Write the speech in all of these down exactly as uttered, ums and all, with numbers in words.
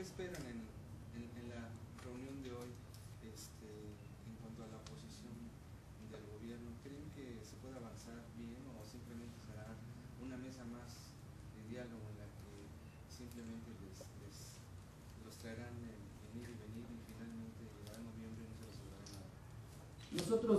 esperan en, en, en la reunión de hoy este, en cuanto a la posición del gobierno? ¿Creen que se puede avanzar bien o simplemente será una mesa más de diálogo en la que simplemente les, les los traerán en, en ir y venir y finalmente llegará noviembre y no se resolverá nada? Nosotros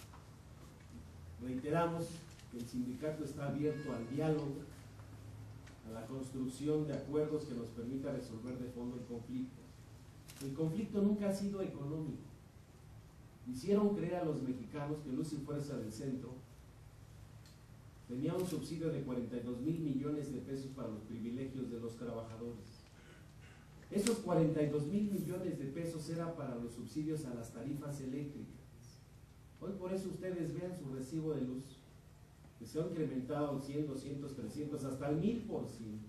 reiteramos que el sindicato está abierto al diálogo, a la construcción de acuerdos que nos permita resolver de fondo el conflicto. El conflicto nunca ha sido económico. Hicieron creer a los mexicanos que Luz y Fuerza del Centro tenía un subsidio de cuarenta y dos mil millones de pesos para los privilegios de los trabajadores. Esos cuarenta y dos mil millones de pesos eran para los subsidios a las tarifas eléctricas. Hoy por eso ustedes vean su recibo de luz, que se ha incrementado cien, doscientos, trescientos, hasta el mil por ciento,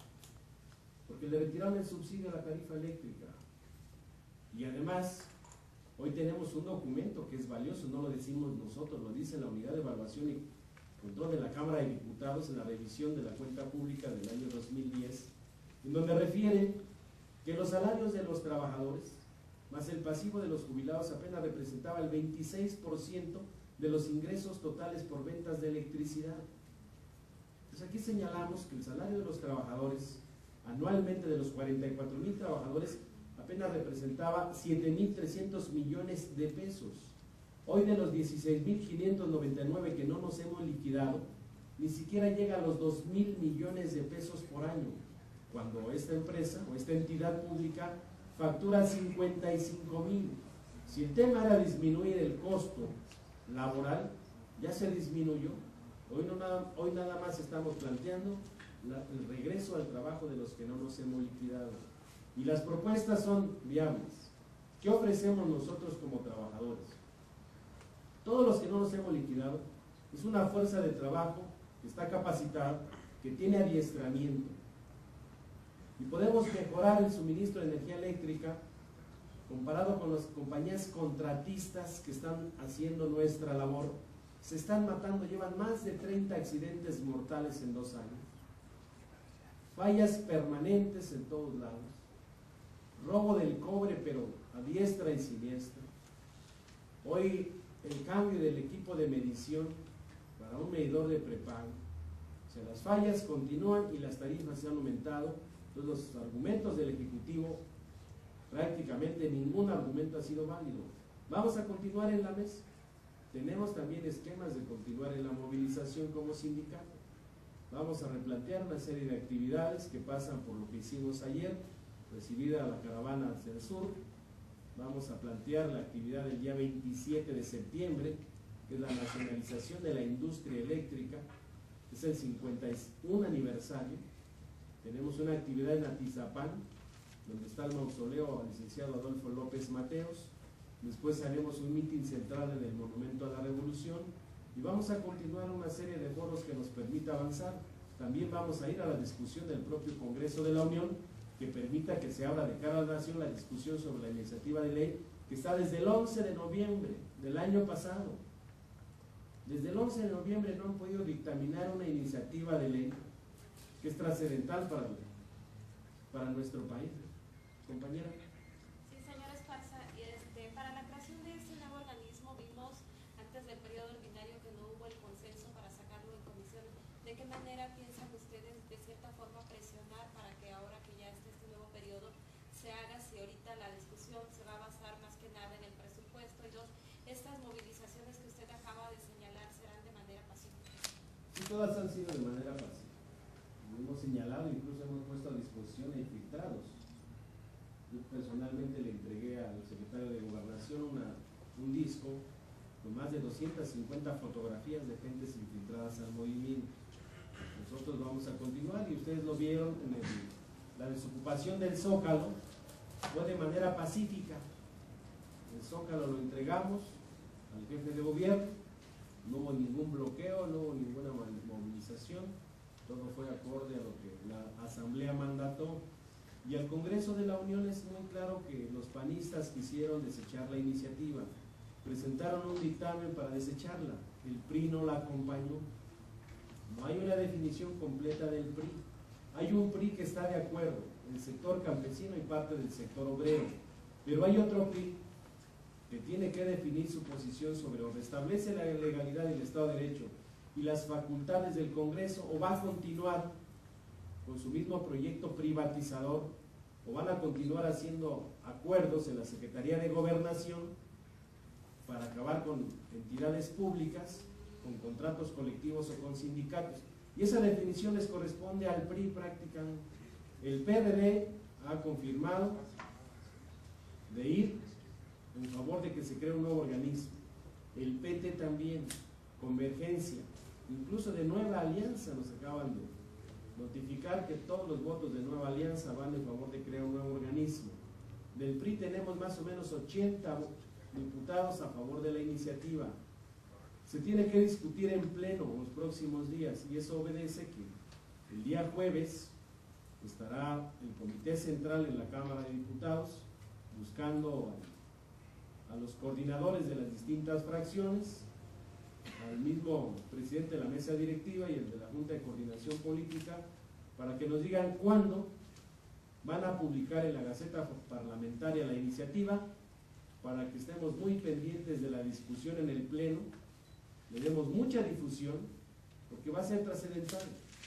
porque le retiraron el subsidio a la tarifa eléctrica. Y además, hoy tenemos un documento que es valioso, no lo decimos nosotros, lo dice la Unidad de Evaluación y Control de la Cámara de Diputados en la revisión de la cuenta pública del año dos mil diez, en donde refiere que los salarios de los trabajadores más el pasivo de los jubilados apenas representaba el veintiséis por ciento de los ingresos totales por ventas de electricidad. Pues aquí señalamos que el salario de los trabajadores, anualmente de los cuarenta y cuatro mil trabajadores, apenas representaba siete mil trescientos millones de pesos. Hoy de los dieciséis mil quinientos noventa y nueve que no nos hemos liquidado, ni siquiera llega a los dos mil millones de pesos por año, cuando esta empresa o esta entidad pública factura cincuenta y cinco mil. Si el tema era disminuir el costo laboral, ya se disminuyó. Hoy, no nada, hoy nada más estamos planteando la, el regreso al trabajo de los que no nos hemos liquidado. Y las propuestas son viables. ¿Qué ofrecemos nosotros como trabajadores? Todos los que no nos hemos liquidado, es una fuerza de trabajo que está capacitada, que tiene adiestramiento. Y podemos mejorar el suministro de energía eléctrica comparado con las compañías contratistas que están haciendo nuestra labor. Se están matando, llevan más de treinta accidentes mortales en dos años. Fallas permanentes en todos lados. Robo del cobre, pero a diestra y siniestra. Hoy el cambio del equipo de medición para un medidor de prepago. O sea, las fallas continúan y las tarifas se han aumentado. Entonces los argumentos del Ejecutivo, prácticamente ningún argumento ha sido válido. Vamos a continuar en la mesa. Tenemos también esquemas de continuar en la movilización como sindicato. Vamos a replantear una serie de actividades que pasan por lo que hicimos ayer, recibida la caravana hacia el sur. Vamos a plantear la actividad del día veintisiete de septiembre, que es la nacionalización de la industria eléctrica, es el cincuenta y uno aniversario. Tenemos una actividad en Atizapán, donde está el mausoleo al licenciado Adolfo López Mateos. Después haremos un mitin central en el Monumento a la Revolución y vamos a continuar una serie de foros que nos permita avanzar. También vamos a ir a la discusión del propio Congreso de la Unión, que permita que se abra de cara a la nación la discusión sobre la iniciativa de ley que está desde el once de noviembre del año pasado. Desde el once de noviembre no han podido dictaminar una iniciativa de ley que es trascendental para, para nuestro país. Compañera. Sí, señora Esparza, este, para la creación de este nuevo organismo vimos antes del periodo ordinario que no hubo el consenso para sacarlo en comisión. ¿De qué manera piensan ustedes de cierta forma presionar para que ahora que ya esté este nuevo periodo se haga, si ahorita la discusión se va a basar más que nada en el presupuesto? Y dos, estas movilizaciones que usted acaba de señalar serán de manera pacífica. Sí, todas han sido de manera pacífica. Lo hemos señalado, incluso hemos puesto a disposición a infiltrados. Yo personalmente le entregué al secretario de Gobernación una, un disco con más de doscientas cincuenta fotografías de gentes infiltradas al movimiento. Nosotros vamos a continuar y ustedes lo vieron en el, la desocupación del Zócalo fue de manera pacífica. El Zócalo lo entregamos al jefe de gobierno, no hubo ningún bloqueo, no hubo ninguna movilización, todo fue acorde a lo que la Asamblea mandató. Y al Congreso de la Unión es muy claro que los panistas quisieron desechar la iniciativa, presentaron un dictamen para desecharla, el P R I no la acompañó. No hay una definición completa del P R I. Hay un P R I que está de acuerdo, el sector campesino y parte del sector obrero, pero hay otro P R I que tiene que definir su posición sobre o restablece la legalidad y el Estado de Derecho y las facultades del Congreso, o va a continuar con su mismo proyecto privatizador, o van a continuar haciendo acuerdos en la Secretaría de Gobernación para acabar con entidades públicas, con contratos colectivos o con sindicatos. Y esa definición les corresponde al P R I prácticamente. El P R D ha confirmado de ir en favor de que se cree un nuevo organismo. El P T también, Convergencia, incluso de Nueva Alianza nos acaban de notificar que todos los votos de Nueva Alianza van en favor de crear un nuevo organismo. Del P R I tenemos más o menos ochenta diputados a favor de la iniciativa. Se tiene que discutir en pleno en los próximos días, y eso obedece que el día jueves estará el Comité Central en la Cámara de Diputados buscando a, a los coordinadores de las distintas fracciones, al mismo presidente de la mesa directiva y el de la Junta de Coordinación Política, para que nos digan cuándo van a publicar en la Gaceta Parlamentaria la iniciativa, para que estemos muy pendientes de la discusión en el Pleno, le demos mucha difusión, porque va a ser trascendental.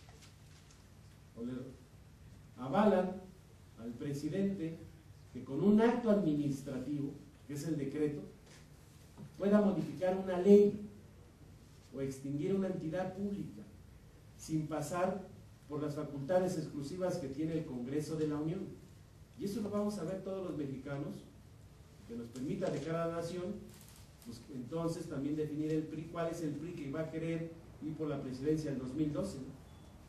O le avalan al presidente que con un acto administrativo, que es el decreto, pueda modificar una ley o extinguir una entidad pública sin pasar por las facultades exclusivas que tiene el Congreso de la Unión. Y eso lo vamos a ver todos los mexicanos, que nos permita de cada nación, pues entonces también definir el P R I, cuál es el P R I que va a querer ir por la presidencia del dos mil doce, ¿no?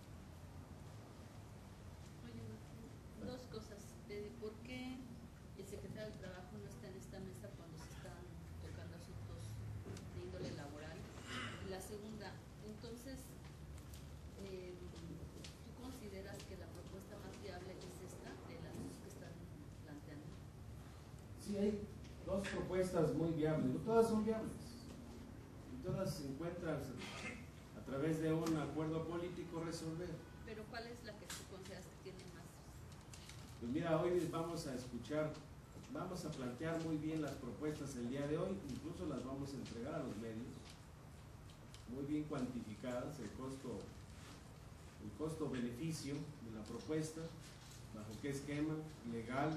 Oye, dos cosas. ¿Por qué el secretario del Trabajo no está en esta mesa cuando se están tocando asuntos de índole laboral? Y la segunda, entonces, eh, ¿tú consideras que la propuesta más viable es esta, de las dos que están planteando? Sí, hay dos propuestas muy viables, todas son viables, y todas se encuentran a través de un acuerdo político resolver. Pero ¿cuál es la que tú consideras que tiene más? Pues mira, hoy vamos a escuchar, vamos a plantear muy bien las propuestas el día de hoy, incluso las vamos a entregar a los medios, muy bien cuantificadas, el costo, el costo-beneficio de la propuesta, bajo qué esquema legal,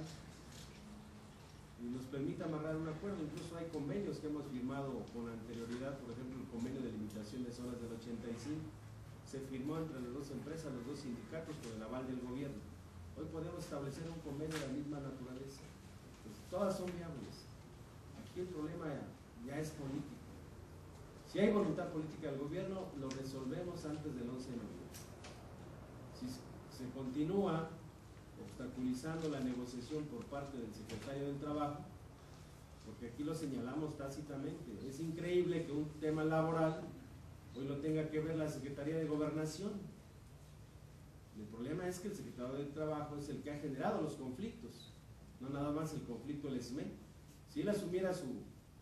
y nos permite amarrar un acuerdo. Incluso hay convenios que hemos firmado con anterioridad, por ejemplo el convenio de limitación de zonas del ochenta y cinco, se firmó entre las dos empresas, los dos sindicatos, por el aval del gobierno. Hoy podemos establecer un convenio de la misma naturaleza. Pues todas son viables. Aquí el problema ya, ya es político. Si hay voluntad política del gobierno, lo resolvemos antes del once de noviembre. Si se continúa obstaculizando la negociación por parte del secretario del Trabajo, porque aquí lo señalamos tácitamente, es increíble que un tema laboral hoy lo tenga que ver la Secretaría de Gobernación. El problema es que el secretario del Trabajo es el que ha generado los conflictos, no nada más el conflicto del E S M E. Si él asumiera su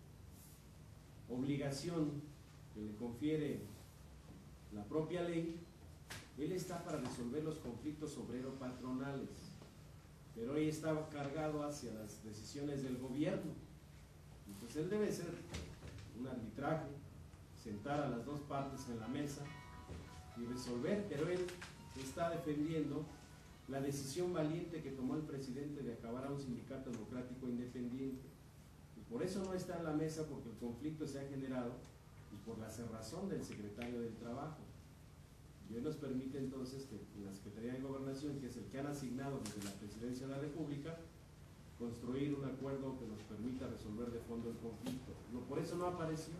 obligación que le confiere la propia ley, él está para resolver los conflictos obrero-patronales, pero hoy está cargado hacia las decisiones del gobierno. Entonces él debe ser un arbitraje, sentar a las dos partes en la mesa y resolver, pero él está defendiendo la decisión valiente que tomó el presidente de acabar a un sindicato democrático independiente. Y por eso no está en la mesa, porque el conflicto se ha generado y por la cerrazón del secretario del Trabajo. Y hoy nos permite entonces que en la Secretaría de Gobernación, que es el que han asignado desde la Presidencia de la República, construir un acuerdo que nos permita resolver de fondo el conflicto. No, por eso no apareció.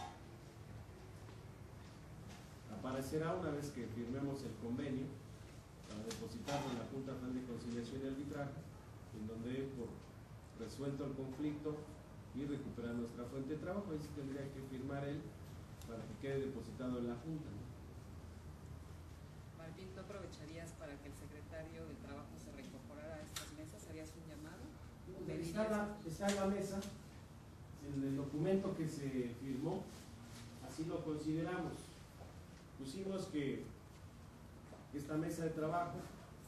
Aparecerá una vez que firmemos el convenio para depositarlo en la Junta Federal de Conciliación y Arbitraje, en donde dé por resuelto el conflicto y recuperar nuestra fuente de trabajo. Ahí sí tendría que firmar él para que quede depositado en la Junta, ¿no? Martín, ¿tú aprovecharías para que el secretario del Trabajo se reincorporara a estas mesas? ¿Harías un llamado? Está en la, está en la mesa, en el documento que se firmó, así lo consideramos. Pusimos que esta mesa de trabajo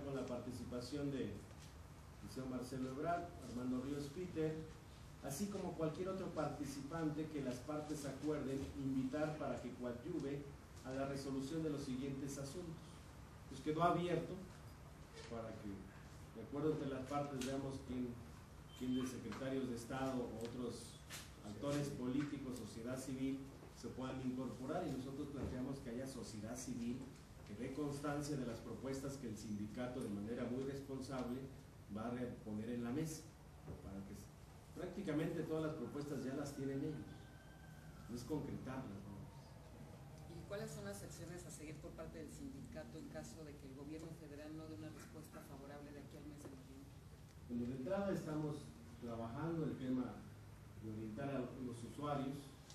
contar con la participación de Liceo Marcelo Ebrard, Armando Ríos Peter, así como cualquier otro participante que las partes acuerden invitar para que coadyuve a la resolución de los siguientes asuntos. Pues quedó abierto para que, de acuerdo entre las partes, veamos quién, quién de secretarios de Estado o otros actores políticos, sociedad civil, se puedan incorporar, y nosotros planteamos que haya sociedad civil que dé constancia de las propuestas que el sindicato de manera muy responsable va a poner en la mesa, para que prácticamente todas las propuestas ya las tienen ellos, no es concretarlas, ¿no? ¿Y cuáles son las acciones a seguir por parte del sindicato en caso de que el gobierno federal no dé una respuesta favorable de aquí al mes de noviembre? Bueno, de entrada estamos trabajando el tema de orientar a los usuarios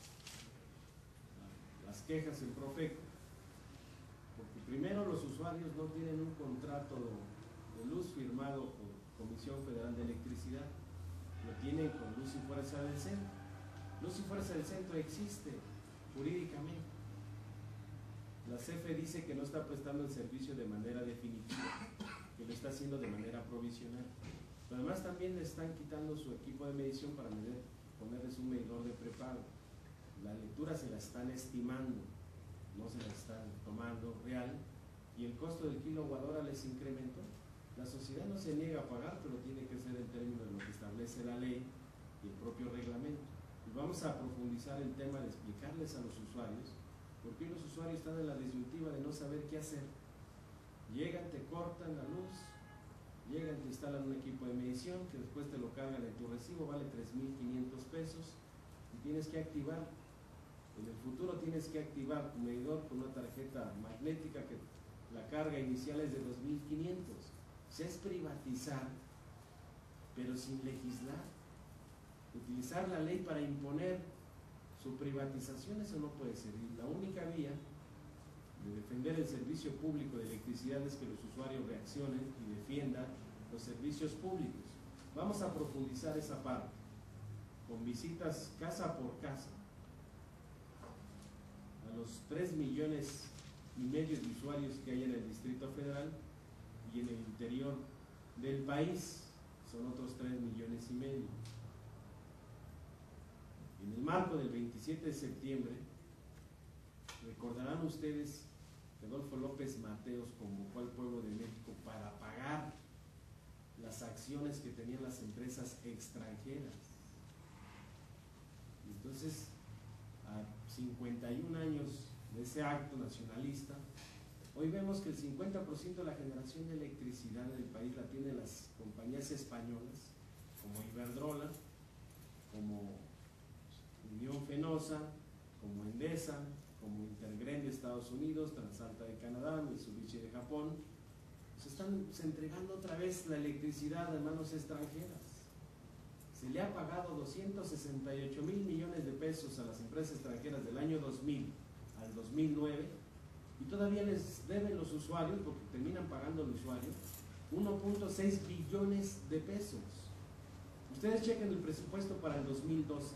las quejas en Profeco, porque primero los usuarios no tienen un contrato de luz firmado por Comisión Federal de Electricidad, lo tienen con Luz y Fuerza del Centro. Luz y Fuerza del Centro existe jurídicamente. La C F E dice que no está prestando el servicio de manera definitiva, que lo está haciendo de manera provisional. Pero además también le están quitando su equipo de medición para medir, ponerles un medidor de prepago. La lectura se la están estimando, no se la están tomando real, y el costo del kilowatt hora les incrementó. La sociedad no se niega a pagar, pero tiene que ser en términos de lo que establece la ley y el propio reglamento. Y vamos a profundizar el tema de explicarles a los usuarios, porque hoy los usuarios están en la disyuntiva de no saber qué hacer. Llegan, te cortan la luz, llegan, te instalan un equipo de medición que después te lo cargan en tu recibo, vale tres mil quinientos pesos, y tienes que activar. En el futuro tienes que activar tu medidor con una tarjeta magnética que la carga inicial es de dos mil quinientos. O sea, es privatizar, pero sin legislar. Utilizar la ley para imponer su privatización, eso no puede ser. Y la única vía de defender el servicio público de electricidad es que los usuarios reaccionen y defiendan los servicios públicos. Vamos a profundizar esa parte, con visitas casa por casa a los tres millones y medio de usuarios que hay en el Distrito Federal, y en el interior del país son otros tres millones y medio. En el marco del veintisiete de septiembre, recordarán ustedes que Adolfo López Mateos convocó al pueblo de México para pagar las acciones que tenían las empresas extranjeras. Entonces, a cincuenta y un años de ese acto nacionalista, hoy vemos que el cincuenta por ciento de la generación de electricidad del país la tienen las compañías españolas, como Iberdrola, como Unión Fenosa, como Endesa, como Intergrén de Estados Unidos, Transalta de Canadá, Mitsubishi de Japón. Se están se entregando otra vez la electricidad a manos extranjeras. Se le ha pagado doscientos sesenta y ocho mil millones de pesos a las empresas extranjeras del año dos mil al dos mil nueve, y todavía les deben los usuarios, porque terminan pagando el usuario, uno punto seis billones de pesos. Ustedes chequen el presupuesto para el dos mil doce.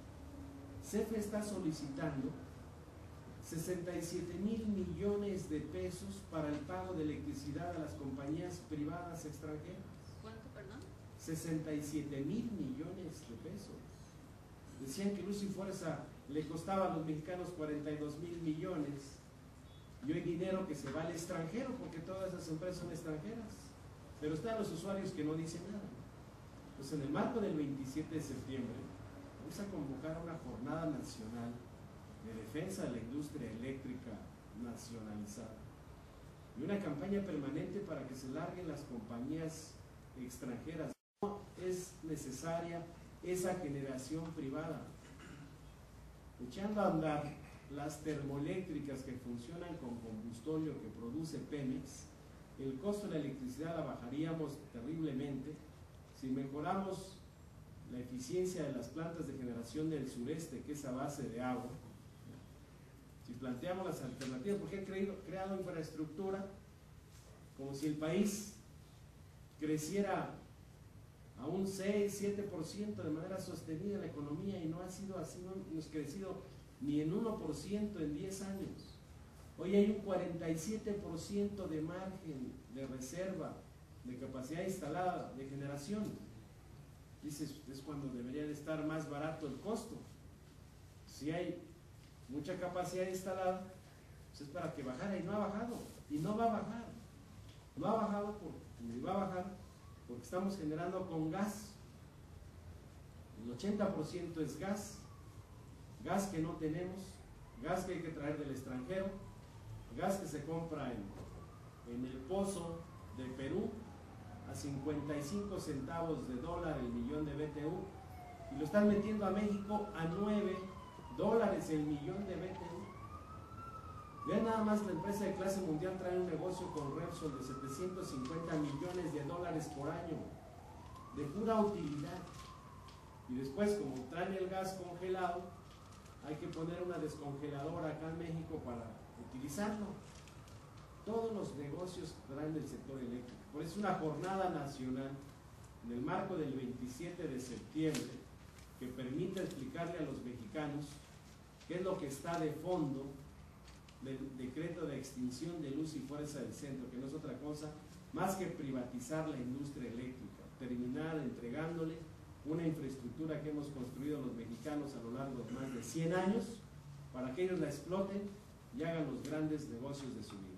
C F E está solicitando sesenta y siete mil millones de pesos para el pago de electricidad a las compañías privadas extranjeras. ¿Cuánto, perdón? sesenta y siete mil millones de pesos. Decían que Luz y Fuerza le costaba a los mexicanos cuarenta y dos mil millones, y hoy dinero que se va al extranjero, porque todas esas empresas son extranjeras, pero están los usuarios que no dicen nada. Pues en el marco del veintisiete de septiembre vamos a convocar a una jornada nacional de defensa de la industria eléctrica nacionalizada y una campaña permanente para que se larguen las compañías extranjeras. No es necesaria esa generación privada. Echando a andar las termoeléctricas que funcionan con combustorio que produce Pemex, el costo de la electricidad la bajaríamos terriblemente si mejoramos la eficiencia de las plantas de generación del sureste, que es a base de agua. Si planteamos las alternativas, porque han creído, creado infraestructura como si el país creciera a un seis, siete por ciento de manera sostenida en la economía, y no ha sido así, no hemos crecido ni en uno por ciento en diez años. Hoy hay un cuarenta y siete por ciento de margen de reserva, de capacidad instalada, de generación. Dices, es cuando debería de estar más barato el costo. Si hay mucha capacidad instalada, pues es para que bajara, y no ha bajado, y no va a bajar. No ha bajado porque, ni va a bajar porque estamos generando con gas. El ochenta por ciento es gas, gas que no tenemos, gas que hay que traer del extranjero, gas que se compra en, en el pozo de Perú a cincuenta y cinco centavos de dólar el millón de B T U, y lo están metiendo a México a nueve dólares el millón de B T U. Vean nada más, la empresa de clase mundial trae un negocio con Repsol de setecientos cincuenta millones de dólares por año, de pura utilidad. Y después, como traen el gas congelado, hay que poner una descongeladora acá en México para utilizarlo. Todos los negocios traen del sector eléctrico. Por eso una jornada nacional en el marco del veintisiete de septiembre que permita explicarle a los mexicanos qué es lo que está de fondo del decreto de extinción de luz y fuerza del centro, que no es otra cosa más que privatizar la industria eléctrica, terminar entregándole una infraestructura que hemos construido los mexicanos a lo largo de más de cien años para que ellos la exploten y hagan los grandes negocios de su vida.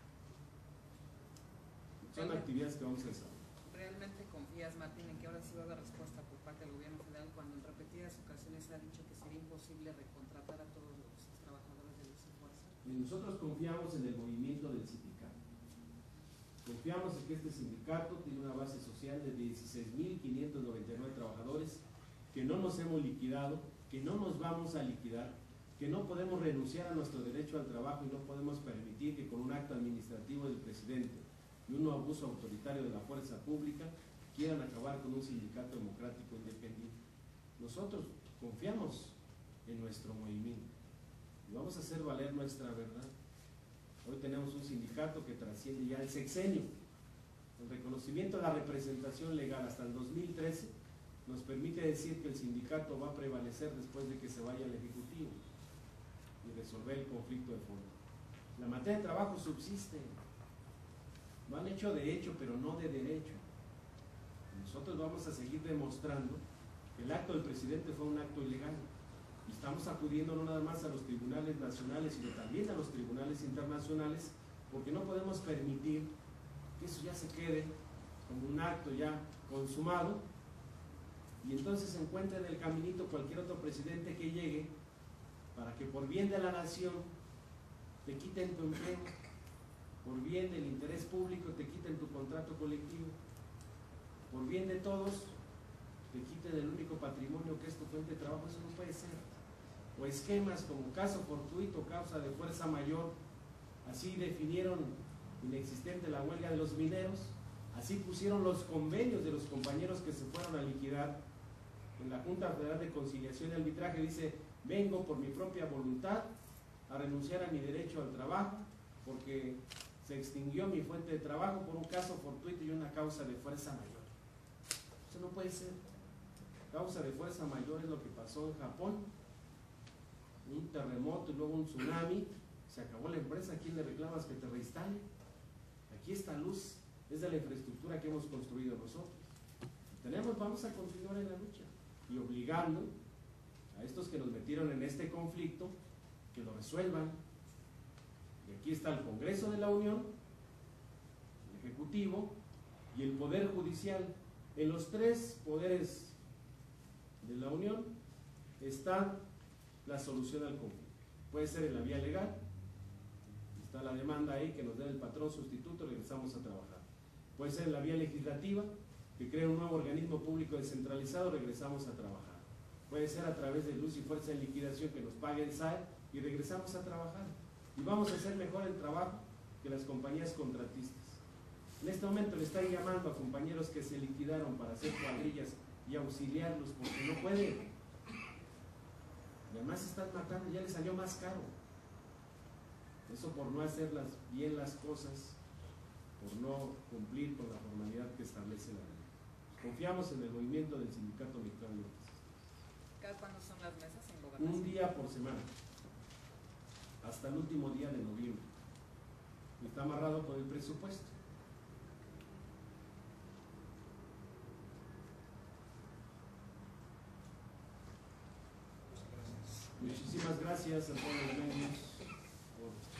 Son actividades que vamos a desarrollar. ¿Realmente confías, Martín, en que ahora sí va a haber respuesta por parte del gobierno federal cuando en repetidas ocasiones se ha dicho que sería imposible recontratar a todos los trabajadores de luz y fuerza? Y nosotros confiamos en el movimiento del sindicato. Confiamos en que este sindicato tiene una base social de dieciséis mil quinientos noventa y nueve trabajadores, que no nos hemos liquidado, que no nos vamos a liquidar, que no podemos renunciar a nuestro derecho al trabajo y no podemos permitir que con un acto administrativo del presidente y un abuso autoritario de la fuerza pública quieran acabar con un sindicato democrático independiente. Nosotros confiamos en nuestro movimiento y vamos a hacer valer nuestra verdad. Hoy tenemos un sindicato que trasciende ya el sexenio. El reconocimiento de la representación legal hasta el dos mil trece nos permite decir que el sindicato va a prevalecer después de que se vaya al Ejecutivo y resolver el conflicto de fondo. La materia de trabajo subsiste. Lo han hecho de hecho, pero no de derecho. Nosotros vamos a seguir demostrando que el acto del presidente fue un acto ilegal. Y estamos acudiendo no nada más a los tribunales nacionales, sino también a los tribunales internacionales, porque no podemos permitir que eso ya se quede como un acto ya consumado y entonces se encuentre en el caminito cualquier otro presidente que llegue para que por bien de la nación te quiten tu empleo, por bien del interés público te quiten tu contrato colectivo, por bien de todos te quiten el único patrimonio que es tu fuente de trabajo. Eso no puede ser. O esquemas como caso fortuito, causa de fuerza mayor, así definieron inexistente la huelga de los mineros, así pusieron los convenios de los compañeros que se fueron a liquidar en la Junta Federal de Conciliación y Arbitraje. Dice: vengo por mi propia voluntad a renunciar a mi derecho al trabajo porque se extinguió mi fuente de trabajo por un caso fortuito y una causa de fuerza mayor. Eso no puede ser. Causa de fuerza mayor es lo que pasó en Japón, un terremoto y luego un tsunami, se acabó la empresa. ¿A quién le reclamas que te reinstale? Aquí esta luz es de la infraestructura que hemos construido nosotros. Tenemos, vamos a continuar en la lucha y obligando a estos que nos metieron en este conflicto que lo resuelvan. Y aquí está el Congreso de la Unión, el Ejecutivo y el Poder Judicial. En los tres poderes de la Unión está la solución al conflicto. Puede ser en la vía legal, está la demanda ahí que nos dé el patrón sustituto, regresamos a trabajar. Puede ser en la vía legislativa, que crea un nuevo organismo público descentralizado, regresamos a trabajar. Puede ser a través de luz y fuerza en liquidación, que nos pague el S A E y regresamos a trabajar. Y vamos a hacer mejor el trabajo que las compañías contratistas. En este momento le están llamando a compañeros que se liquidaron para hacer cuadrillas y auxiliarlos porque no pueden. Y además se están matando, ya les salió más caro. Eso por no hacer las, bien las cosas, por no cumplir con la formalidad que establece la ley. Confiamos en el movimiento del Sindicato Mexicano de Electricidad. ¿Cada cuándo son las mesas en gobernación? Un día por semana, hasta el último día de noviembre. y está amarrado con el presupuesto. Muchísimas gracias a todos los medios por